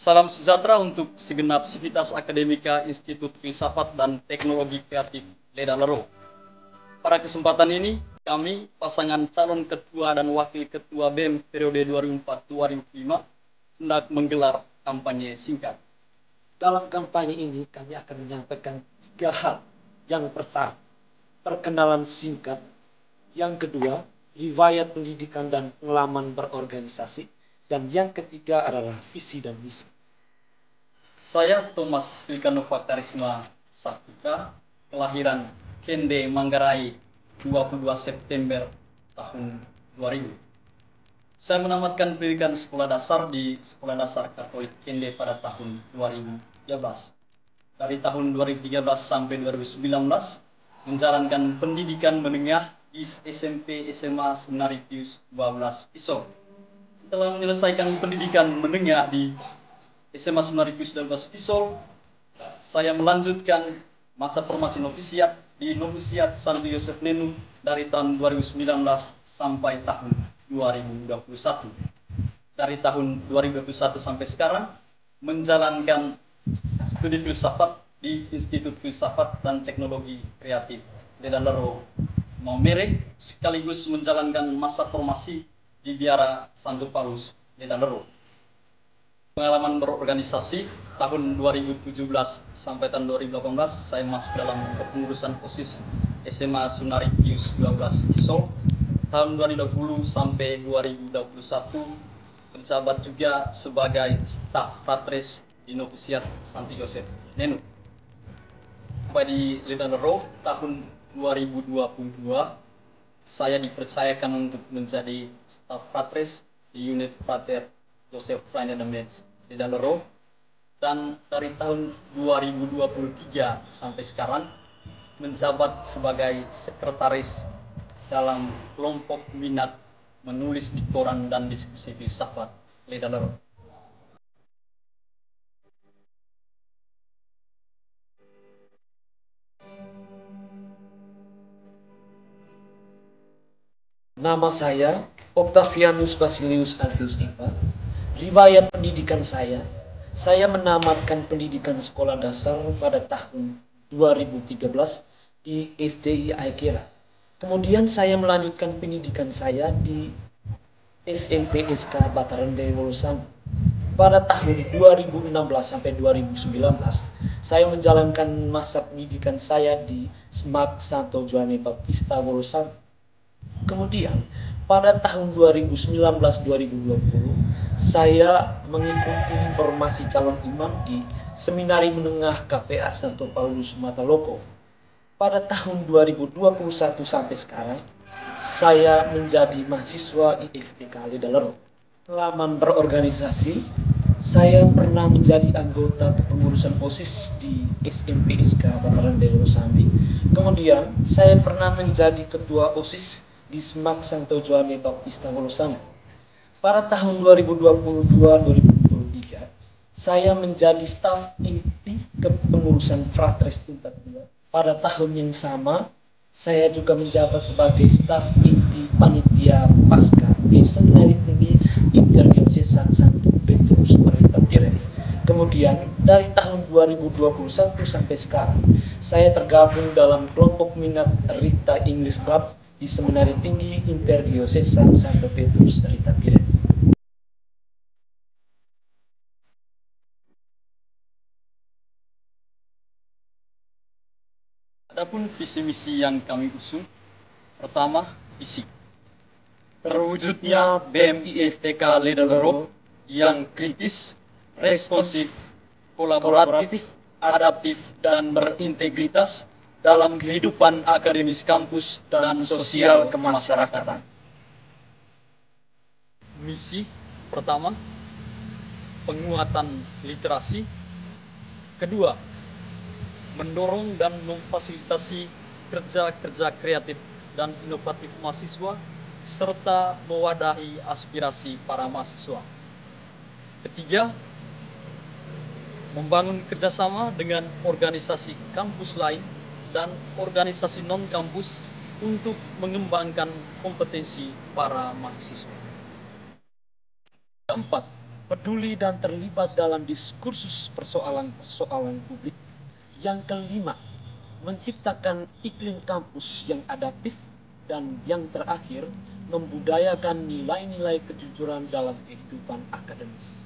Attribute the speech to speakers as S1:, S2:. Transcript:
S1: Salam sejahtera untuk segenap sivitas akademika Institut Filsafat dan Teknologi Kreatif Leda Lero. Pada kesempatan ini, kami, pasangan calon ketua dan wakil ketua BEM periode 2004-2005, hendak menggelar kampanye singkat.
S2: Dalam kampanye ini, kami akan menyampaikan 3 hal. Yang pertama, perkenalan singkat. Yang kedua, riwayat pendidikan dan pengalaman berorganisasi. Dan yang ketiga adalah visi dan misi.
S1: Saya Thomas Vilkanova Karisma Saputra, kelahiran Kende Manggarai 22 September tahun 2000. Saya menamatkan pendidikan sekolah dasar di Sekolah Dasar Katolik Kende pada tahun 2013. Dari tahun 2013 sampai 2019, menjalankan pendidikan menengah di SMP SMA Seminari Pius 12 Isol. Setelah menyelesaikan pendidikan menengah di SMA Seminari Pius 12 Isol, saya melanjutkan masa formasi novisiat di Novisiat Santo Yosef Nenu dari tahun 2019 sampai tahun 2021. Dari tahun 2021 sampai sekarang, menjalankan studi filsafat di Institut Filsafat dan Teknologi Kreatif Leda Lero Maumere, sekaligus menjalankan masa formasi di Biara Santo Paulus Leda Lero. Pengalaman berorganisasi tahun 2017 sampai tahun 2018, saya masuk dalam kepengurusan OSIS SMA Seminari Pius 12 Isol. Tahun 2020 sampai 2021, menjabat juga sebagai staf fratres di Novisiat Santo Yosef Nenu. Sampai di Leda Lero tahun 2022, saya dipercayakan untuk menjadi staf fratres di unit frater Joseph Rainer Demens Leda Lero, dan dari tahun 2023 sampai sekarang menjabat sebagai sekretaris dalam kelompok minat menulis di koran dan diskusi filsafat Leda Lero.
S2: Nama saya Octavianus Basilius Alfius Ipa. Riwayat pendidikan saya menamatkan pendidikan sekolah dasar pada tahun 2013 di SDI Aikira. Kemudian saya melanjutkan pendidikan saya di SMP SK Batarende Wolosan. Pada tahun 2016 sampai 2019, saya menjalankan masa pendidikan saya di SMAK Santo Giovanni Battista Wolosan. Kemudian pada tahun 2019-2020, saya mengikuti formasi calon imam di Seminari Menengah KPA Santo Paulus Mataloko. Pada tahun 2021 sampai sekarang, saya menjadi mahasiswa IFTK Leda Lero. Pengalaman berorganisasi, saya pernah menjadi anggota kepengurusan OSIS di SMP SK Bataran Delo Sambi. Kemudian, saya pernah menjadi ketua OSIS di SMAK Santo Giovanni Battista Wolosan. Pada tahun 2022-2023, saya menjadi staf inti kepengurusan fratres tingkat 2. Pada tahun yang sama, saya juga menjabat sebagai staf inti panitia pasca di Seminari Tinggi Interdiocesan Santo Petrus Rita Piren. Kemudian dari tahun 2021 sampai sekarang, saya tergabung dalam kelompok minat Rita English Club di Seminari Tinggi Interdiocesan Santo Petrus Rita Piren.
S1: Adapun visi misi yang kami usung, pertama, visi terwujudnya BEM IFTK Leda Lero yang kritis, responsif, kolaboratif, adaptif, dan berintegritas dalam kehidupan akademis kampus dan sosial kemasyarakatan. Misi pertama, penguatan literasi. Kedua, mendorong dan memfasilitasi kerja-kerja kreatif dan inovatif mahasiswa serta mewadahi aspirasi para mahasiswa. Ketiga, membangun kerjasama dengan organisasi kampus lain dan organisasi non-kampus untuk mengembangkan kompetensi para mahasiswa. Keempat,
S2: peduli dan terlibat dalam diskursus persoalan-persoalan publik. Yang kelima, menciptakan iklim kampus yang adaptif. Dan yang terakhir, membudayakan nilai-nilai kejujuran dalam kehidupan akademis.